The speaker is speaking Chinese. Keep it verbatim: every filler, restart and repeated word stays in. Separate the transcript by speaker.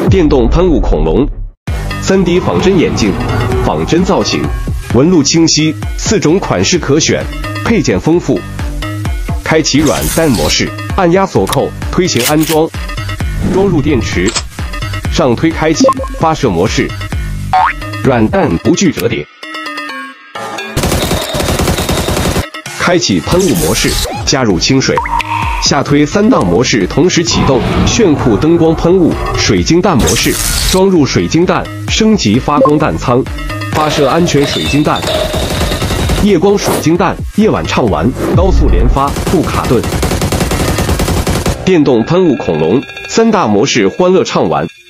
Speaker 1: 电动喷雾恐龙， 三 D 仿真眼镜，仿真造型，纹路清晰，四种款式可选，配件丰富。开启软弹模式，按压锁扣，推行安装，装入电池，上推开启发射模式，软弹不惧折叠。开启喷雾模式，加入清水。 下推三档模式同时启动，炫酷灯光喷雾，水晶弹模式，装入水晶弹，升级发光弹仓，发射安全水晶弹，夜光水晶弹，夜晚畅玩，高速连发，不卡顿。电动喷雾恐龙，三大模式欢乐畅玩。